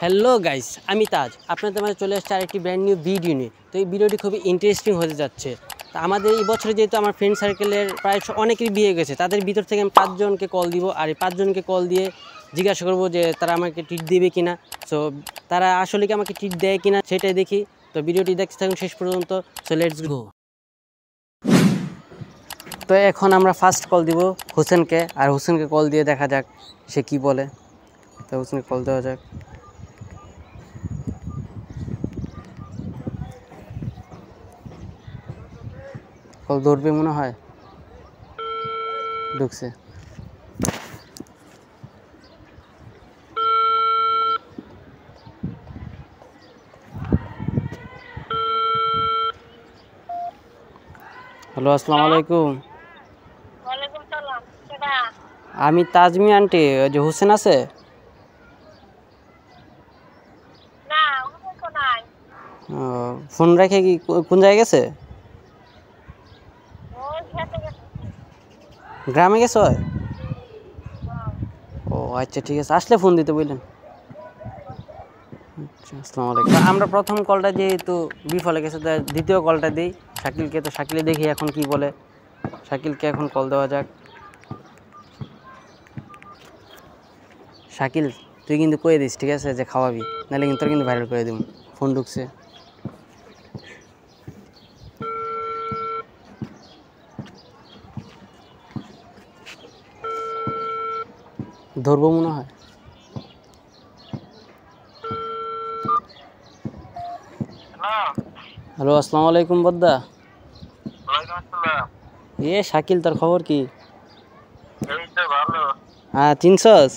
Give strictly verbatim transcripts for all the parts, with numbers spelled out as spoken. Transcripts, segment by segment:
Hello guys, আমি তাজ আপনাদের মাঝে চলে আসছে আরেকটি ব্র্যান্ড নিউ ভিডিও নিয়ে। তো এই ভিডিওটি খুবই ইন্টারেস্টিং হতে যাচ্ছে। তো আমাদের এই বছরে যেহেতু আমার ফ্রেন্ড সার্কেলের প্রায় অনেকেরই বিয়ে গেছে, তাদের ভিতর থেকে আমি পাঁচজনকে কল দিব, আর এই পাঁচজনকে কল দিয়ে জিজ্ঞাসা করবো যে তারা আমাকে ট্রিট দেবে কিনা। সো তারা আসলে কি আমাকে ট্রিট দেয় কিনা সেটাই দেখি। তো ভিডিওটি দেখতে থাকুন শেষ পর্যন্ত। So let's go. তো এখন আমরা ফার্স্ট কল দিব হোসেনকে, আর হোসেনকে কল দিয়ে দেখা যাক সে কি বলে। তো হোসেনকে কল দেওয়া যাক। কল ধরবে মনে হয়, ঢুকছে। হ্যালো, আসসালামু আলাইকুম। ওয়ালাইকুম সালাম। কেডা? আমি তাজমি আন্টি। ওই যে হোসেন আছে না, ওখানে তো নাই। ফোন রেখে কি কোন জায়গায় গেছে? ওই খেতে গেছে। গ্রামে গেছে হয়? হ্যাঁ। ও আচ্ছা, ঠিক আছে, আসলে ফোন দিতে বললেন। আচ্ছা, আসসালামু আলাইকুম। আমরা প্রথম কলটা যেহেতু বিফলে গেছে, তাই দ্বিতীয় কলটা দিই শাকিলকে। তো শাকিলে দেখি এখন কি বলে। শাকিলকে এখন কল দেওয়া যাক। শাকিল, তুই কিন্তু কয়ে দিস ঠিক আছে যে খাওয়াবি, নাহলে কিন্তু তোর কিন্তু ভাইরাল করে দিব। ফোন ঢুকছে। ধরবো মনে হয়। হ্যালো, আসসালামু আলাইকুম বদ্দা। ওয়ালাইকুম আসসালাম। এ শাকিল, তোর খবর কি? এই তো ভালো। হ্যাঁ, চিনছস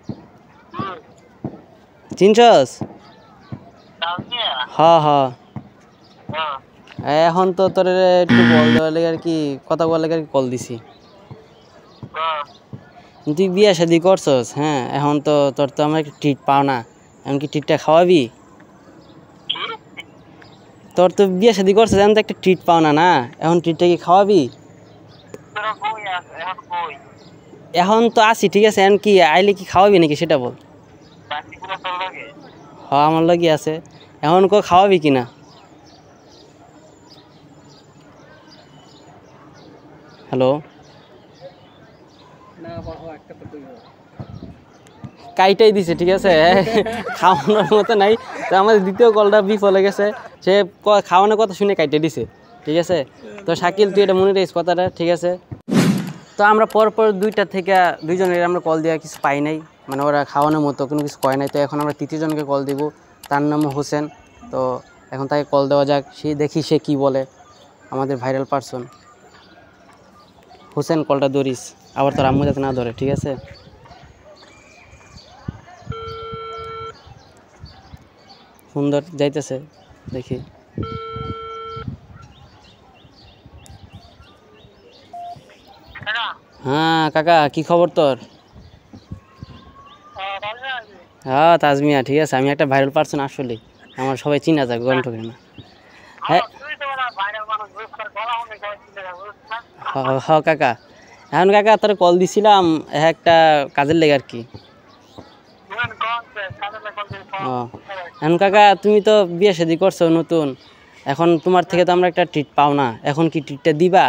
চিনছস তামিয়া? হ্যাঁ হ্যাঁ। হ্যাঁ। এখন তো তোর একটু বল দেওয়ার লেগে আর কি, কথা বলার লেগে আর কি কল দিছি। হ্যাঁ। তুই বিয়ে শাদি করছস, হ্যাঁ, এখন তো তোর তো আমার একটা ট্রিট পাও না। এখন কি ট্রিটটা খাওয়াবি? তোর তো বিয়ে শাদি করছস, এখন তো একটা ট্রিট পাও না না, এখন ট্রিটটা কি খাওয়াবি? তোরা কই আছ? এখন কই? এখন তো আসি ঠিক আছে, এখন কি আইলে কি খাওয়াবি নাকি সেটা বল। বাকিগুলো তোর লাগে? হ্যাঁ, আমার লাগি আছে। এখন কো খাওয়াবি কিনা? হ্যালো, কাইটাই দিছে ঠিক আছে, খাওয়ানোর মতো নাই। তো আমাদের দ্বিতীয় কলটা বিফলে গেছে, সে খাওয়ানোর কথা শুনে কাইটে দিছে ঠিক আছে। তো শাকিল, তুই এটা মনে রাখিস কথাটা ঠিক আছে। তো আমরা পরপর দুইটা থেকে দুইজনের আমরা কল দেওয়া কিছু পাই নাই, মানে ওরা খাওয়ানোর মতো কোনো কিছু কয় নাই। তো এখন আমরা তৃতীয়জনকে কল দিব, তার নাম হোসেন। তো এখন তাকে কল দেওয়া যাক, সে দেখি সে কি বলে, আমাদের ভাইরাল পারসন। হোসেন, কলটা ধরিস, আবার তোর আম্মু যাতে না ধরে ঠিক আছে। সুন্দর যাইতেছে, দেখি। হ্যাঁ কাকা, কি খবর তোর? হ্যাঁ তাজমিয়া, ঠিক আছে। আমি একটা ভাইরাল পারসন, আসলে আমার সবাই চিনা যাক, গন্ঠ কেন। হ্যাঁ হ্যাঁ কাকা। এখন কাকা তোর কল দিছিলাম একটা কাজের লেগে আর কি। ও এখন কাকা, তুমি তো বিয়ে শাদি করছো নতুন, এখন তোমার থেকে তো আমরা একটা ট্রিট পাও না, এখন কি ট্রিটটা দিবা?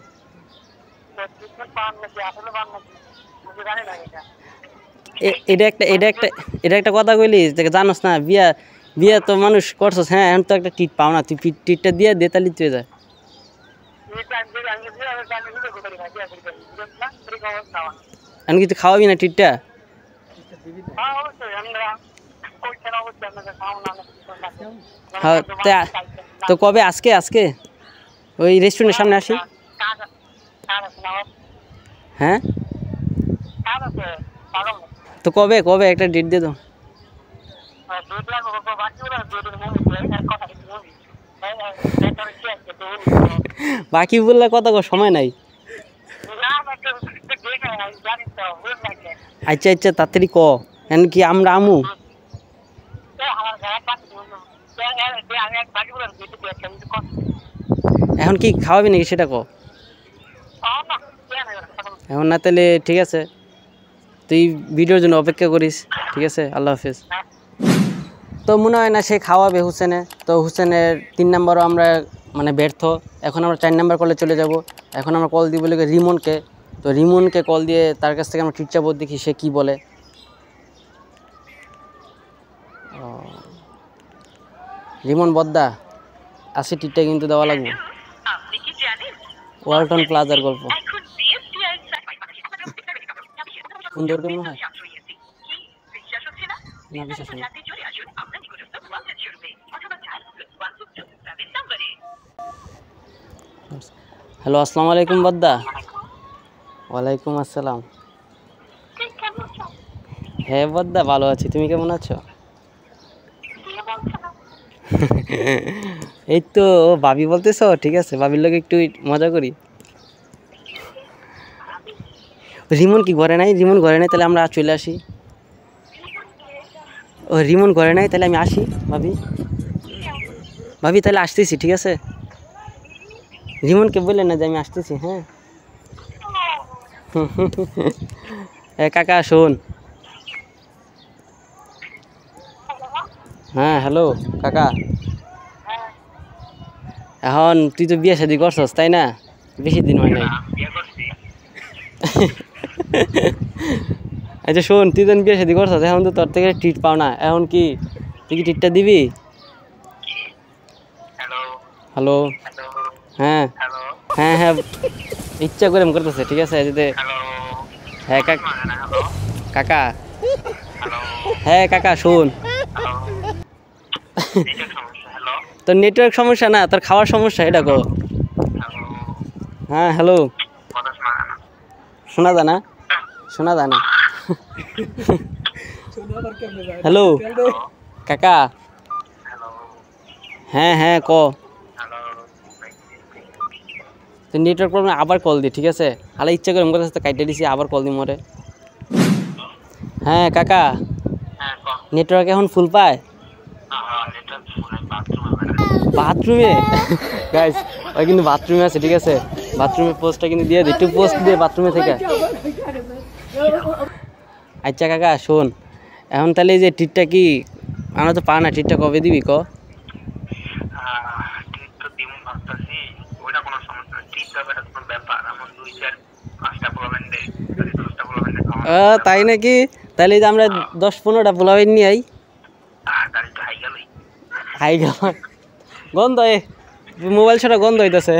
এটা একটা এটা একটা এটা একটা কথা কইলি, জানোস না বিয়া বিয়া তো মানুষ করছস, হ্যাঁ, এখন তো একটা ট্রিট পাও না, তুই ট্রিটটা দিয়ে দে, তাহলে তুই যা। এখন কি তুই খাওয়াবি না ট্রিটটা? হ্যাঁ, তো কবে? আজকে আজকে ওই রেস্টুরেন্টের সামনে আসি। হ্যাঁ, তো কবে কবে একটা ডেট দিয়ে দাও। বাকি বললে কত সময় নাই। আচ্ছা আচ্ছা, তাড়াতাড়ি ক, এখন কি আমরা আমু? এখন কি খাওয়াবি নাকি সেটা ক। এখন না, তাহলে ঠিক আছে, তুই ভিডিওর জন্য অপেক্ষা করিস, ঠিক আছে। আল্লাহ হাফেজ। তো মনে হয় না সে খাওয়াবে হুসেনে। তো হুসেনের তিন নাম্বারও আমরা মানে ব্যর্থ। এখন আমরা চার নাম্বার কলে চলে যাব। এখন আমরা কল দিব বলে রিমনকে। তো রিমনকে কল দিয়ে তার কাছ থেকে আমরা ট্রিট চাবো, দেখি সে কী বলে। রিমন বদ্দা আসে, টিটটা কিন্তু দেওয়া লাগবে। ওয়ালটন প্লাজার গল্প সুন্দর করে মনে হয় না, বিশ্বাস নেই। হ্যালো, আসসালামু আলাইকুম বদ্দা। ওয়ালাইকুম আসসালাম। তুই কেমন আছো? হ্যাঁ বদ্দা, ভালো আছি। তুমি কেমন আছো? দিয়ে বলছো না। এই তো ভাবি বলতেছ, ঠিক আছে, ভাবির লোক একটু মজা করি। রিমন কি ঘরে নাই? রিমন ঘরে নাই, তাহলে আমরা চলে আসি। ও রিমন ঘরে নাই, তাহলে আমি আসি ভাবি। ভাবি তাহলে আসতেছি, ঠিক আছে। রিমনকে বললেন না যে আমি আসতেছি। হ্যাঁ হ্যাঁ কাকা শোন। হ্যাঁ হ্যালো কাকা, এখন তুই তো বিয়ে শাদি করছস তাই না? বেশি দিন হয় নাই। বিয়ে করছি। আচ্ছা শোন, তুই তো বিয়ে শাদি করছস, এখন তো তোর থেকে ট্রিট পাও না। এখন কি তুই কি ট্রিটটা দিবি? হ্যালো হ্যালো হ্যালো হ্যাঁ হ্যালো হ্যাঁ হ্যাঁ ইচ্ছা করে এম করতেছে, ঠিক আছে। যদি হ্যালো হ্যাঁ কাকা হ্যালো কাকা হ্যালো হ্যাঁ কাকা শোন, হ্যালো নেটের সমস্যা। হ্যালো তোর নেটওয়ার্ক সমস্যা না, তোর খাওয়ার সমস্যা, এটা কো। হ্যালো হ্যাঁ হ্যালো, কথা শোনা না। শোনা যায় না? শোনা যায় না। হ্যালো কাকা। হ্যালো হ্যাঁ হ্যাঁ ক। হ্যালো তো নেটওয়ার্ক প্রবলেম, আবার কল দি, ঠিক আছে। হালা ইচ্ছা করে আমার কাছে কাইটে দিছি, আবার কল দি মরে। হ্যাঁ কাকা, হ্যাঁ ক। নেটওয়ার্ক এখন ফুল পায় হ্যাঁ নেটওয়ার্ক ফুল, বাথরুম হবে না। বাথরুমে। গাইস ওই কিন্তু বাথরুমে আছে, ঠিক আছে। বাথরুমের পোস্টটা কিন্তু দিয়ে দিই, একটু পোস্ট দিয়ে বাথরুমে থেকে। আচ্ছা কাকা শোন, এখন তাহলে এই যে টিটটা কি আমরা তো পা না, টিটটা কবে দিবি ক? ঠিক তো দিম ভাবতেছি, ওইটা কোনো সমস্যা না। ঠিক তবে এটা কোনো ব্যাপার, আমার দুই চার পাঁচটা প্রবলেম দেয়, দশটা প্রবলেম আহ, তাই নাকি? তাহলে এই যে আমরা দশ পনেরোটা পোলাও নিয়ে আই। গাড়ি তো হাই গেলই। হাই গেল গন্ধ, এ মোবাইল ছাড়া গন্ধ হইতেছে।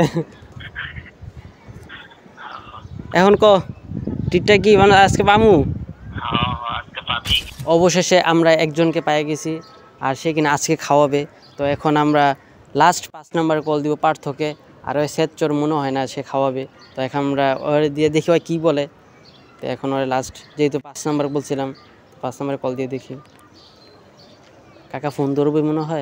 এখন ক টিটটা কি মানে আজকে পামু? হ্যাঁ আজকে পাবি। অবশেষে আমরা একজনকে পেয়ে গেছি, আর সে কিনা আজকে খাওয়াবে। তো এখন আমরা লাস্ট পাঁচ নাম্বার কল দিব পার্থকে। আর ওই সেচ্চর মনে হয় না সে খাওয়াবে। তো এখন আমরা ওর দিয়ে দেখি ওই কী বলে। তো এখন ওর লাস্ট যেহেতু পাঁচ নাম্বার বলছিলাম, পাঁচ নাম্বারে কল দিয়ে দেখি। কাকা ফোন ধরবে মনে হয়,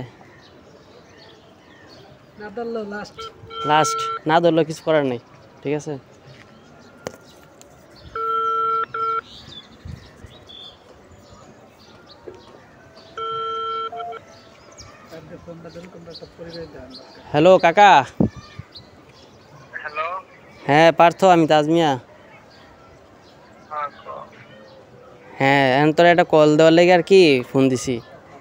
লাস্ট না ধরলেও কিছু করার নেই, ঠিক আছে। হ্যালো কাকা। হ্যালো হ্যাঁ পার্থ, আমি তাজমিয়া। হ্যাঁ ক। হ্যাঁ এখন তোর একটা কল দেওয়ার লেগে আর কি ফোন দিছি।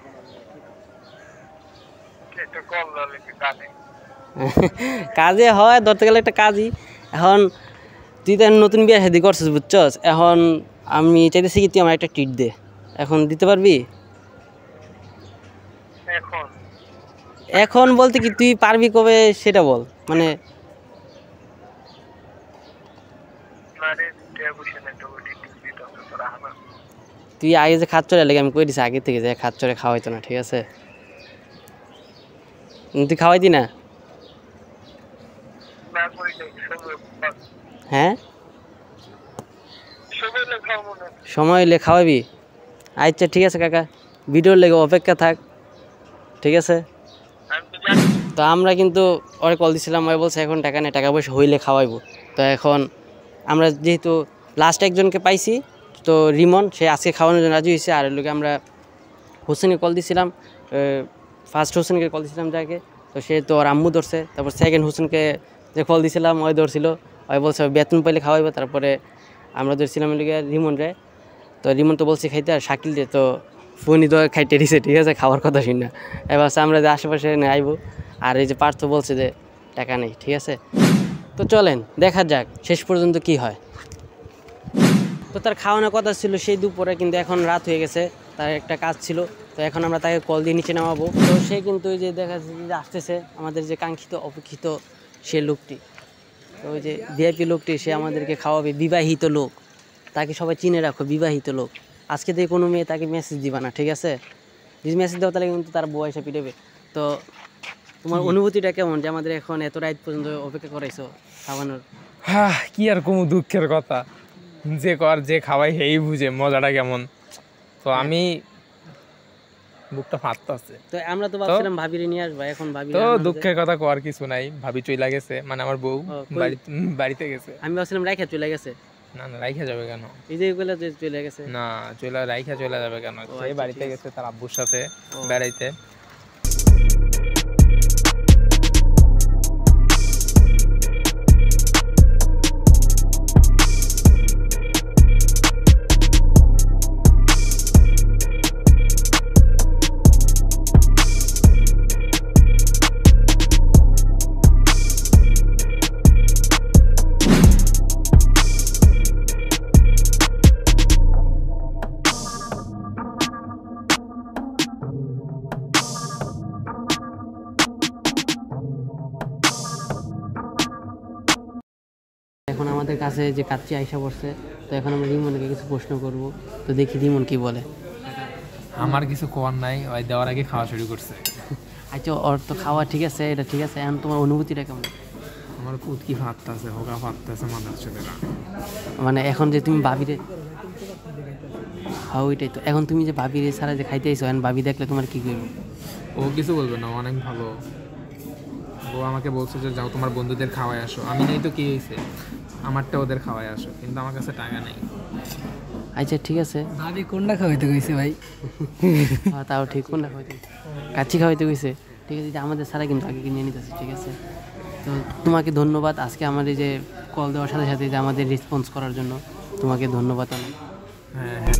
একটা কল দিলে কি কানে? কাজে হয়, ধরতে গেলে একটা কাজই। এখন তুই তো এখন নতুন বিয়ে শাদি করছিস বুঝছস, এখন আমি চাইতেছি কি তুই আমার একটা ট্রিট দে। এখন দিতে পারবি? এখন এখন বলতে কি তুই পারবি কবে সেটা বল, মানে মারে দেয়া বসে না, তো ওটি টিভি তো তোরা হানা। তুই আগে যে খাচ্চরে লেগে আমি কই দিছি আগে থেকে যে খাচ্চরে খাওয়াইতো না, ঠিক আছে। তুই খাওয়াইতি না? না করি নাই, সময় হ্যাঁ সময় লেখাও মনে। সময় হলে খাওয়াবি। আচ্ছা ঠিক আছে কাকা, ভিডিওর লেগে অপেক্ষা থাক, ঠিক আছে। আমি তো জানি। তো আমরা কিন্তু ওরে কল দিছিলাম, ওই বলছে এখন টাকা নেই, টাকা পয়সা হইলে খাওয়াইবো। তো এখন আমরা যেহেতু লাস্ট একজনকে পাইছি, তো রিমন সে আজকে খাওয়ানোর জন্য রাজি হয়েছে। আর লোকে আমরা হোসেনকে কল দিছিলাম, ফার্স্ট হোসেনকে কল দিছিলাম যাকে, তো সে তো ওর আম্মু ধরছে। তারপর সেকেন্ড হোসেনকে যে কল দিছিলাম ওই ধরছিল, ওই বলছে বেতন পাইলে খাওয়াইবো। তারপরে আমরা ধরছিলাম লোকে রিমন রে, তো রিমন তো বলছে খাইতে, আর শাকিল রে তো ফোনই তো খাইতে দিছে, ঠিক আছে, খাওয়ার কথা শুন না। এবার আমরা যে আশেপাশে আইবো, আর এই যে পার্থ বলছে যে টাকা নেই, ঠিক আছে। তো চলেন দেখা যাক শেষ পর্যন্ত কি হয়। তো তার খাওয়ানোর কথা ছিল সেই দুপুরে, কিন্তু এখন রাত হয়ে গেছে, তার একটা কাজ ছিল। তো এখন আমরা তাকে কল দিয়ে নিচে নামাবো। তো সে কিন্তু ওই যে দেখা যাচ্ছে যে আসতেছে আমাদের যে কাঙ্ক্ষিত অপেক্ষিত সে লোকটি, তো ওই যে ভিআইপি লোকটি, সে আমাদেরকে খাওয়াবে। বিবাহিত লোক, তাকে সবাই চিনে রাখো, বিবাহিত লোক। আজকে থেকে কোনো মেয়ে তাকে মেসেজ দিবা না, ঠিক আছে? যদি মেসেজ দেওয়া তাহলে কিন্তু তার বউ এসে পিটাবে। তো তোমার অনুভূতিটা কেমন যে আমাদের এখন এত রাত পর্যন্ত অপেক্ষা করাইছো খাওয়ানোর? হ্যাঁ, কি আর কোনো দুঃখের কথা, যে কর যে খাওয়াই হেই বুঝে মজাটা কেমন। তো আমি বুকটা ফাটতেছে। তো আমরা তো ভাবছিলাম ভাবিরে নিয়ে আসবা, এখন ভাবি তো দুঃখের কথা কর কিছু নাই, ভাবি চইলা গেছে, মানে আমার বউ বাড়ি- বাড়িতে গেছে। আমি ভাবছিলাম রাইখা চলে গেছে। না না, রাইখা যাবে কেন? এই যে এগুলো যে চলে গেছে। না, চলে রাইখা চলে যাবে কেন? সে আচ্ছা, বাড়িতে ঠিক গেছে তার আব্বুর সাথে বেড়াইতে। এখন আমাদের কাছে যে কাচ্চি আইসা পড়ছে, তো এখন আমরা রিমনকে কিছু প্রশ্ন করব। তো দেখি রিমন কি বলে। আমার কিছু কোয়ার নাই, ওই দেওয়ার আগে খাওয়া শুরু করছে। আচ্ছা, ওর তো খাওয়া ঠিক আছে, এটা ঠিক আছে, এখন তোমার অনুভূতিটা কেমন? আমার কুদকি ফাটতেছে, হোগা ফাটতেছে মাথার ছেলেরা। মানে এখন যে তুমি ভাবিরে, হ্যাঁ ওইটাই তো, এখন তুমি যে ভাবিরে ছাড়া যে খাইতে আইছো, এখন ভাবি দেখলে তোমার কি করবে? ও কিছু বলবে না, অনেক ভালো। ও আমাকে বলছে যে যাও তোমার বন্ধুদের খাওয়াই আসো। আমি নেই তো কি হয়েছে, আমারটা ওদের খাওয়াই আসো, কিন্তু আমার কাছে টাকা নেই। আচ্ছা ঠিক আছে, ভাবি কোনটা খাওয়াইতে কইছে ভাই? হ্যাঁ তাও ঠিক, কোনটা খাওয়াইতে কাচ্চি খাওয়াইতে গেছে, ঠিক আছে, যে আমাদের ছাড়া কিন্তু আগে কিনে নিতেছে, ঠিক আছে। তো তোমাকে ধন্যবাদ আজকে আমার এই যে কল দেওয়ার সাথে সাথে যে আমাদের রেসপন্স করার জন্য, তোমাকে ধন্যবাদ অনেক। হ্যাঁ হ্যাঁ।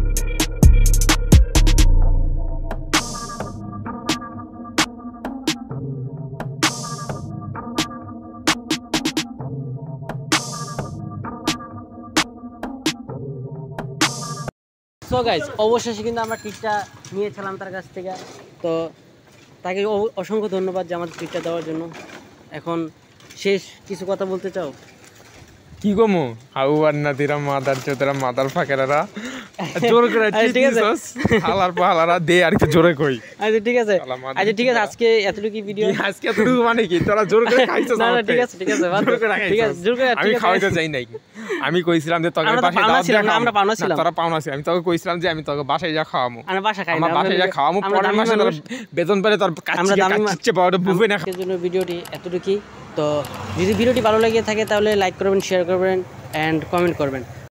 সো গাইজ, অবশেষে কিন্তু আমরা ট্রিটটা নিয়েছিলাম তার কাছ থেকে। তো তাকে অ- অসংখ্য ধন্যবাদ যে আমাদের ট্রিটটা দেওয়ার জন্য। এখন শেষ কিছু কথা বলতে চাও? কি গমু হাউ বান্নাতিরা মাদার চোদরা মাদার ফাকেরারা জোর করে আরে ঠিক আছে। হালার পাহালারা দে আর কি জোরে কই। আচ্ছা ঠিক আছে, শালা মাদার আচ্ছা ঠিক আছে, আজকে এতটুকু ভিডিও। কি আজকে এতটুকু মানে কি তোরা জোর করে খাইছস? না না আমার ঠিক থেকে? আছে ঠিক আছে, বাদ জোর দাও। করে ঠিক আছে, খাইছস? জোর করে, আমি ঠিক আছে। খাওয়াইতে যাই নাই। আমি কইছিলাম যে তোকে আমরা তো বাসায় পাওনা দাওয়াত ছিলাম দিয়া না, আমরা খাওয়ামু। পাওনা না, ছিলাম। তোরা পাওনা ছিল, আমি তোকে কইছিলাম যে আমি তোকে বাসায় যা খাওয়ামু। আমরা বাসা খাই না, আমার বাসায় যা খাওয়ামু, আমরা পরের দামি মাসে তোর মানুষ। বেতন পেলে তোর আমরা কাচ্চি দামি কাচ্চি বড় বুফে না। আজকের জন্য ভিডিওটি এতটুকুই। তো যদি ভিডিওটি ভালো লেগে থাকে তাহলে লাইক করবেন, শেয়ার করবেন অ্যান্ড কমেন্ট করবেন।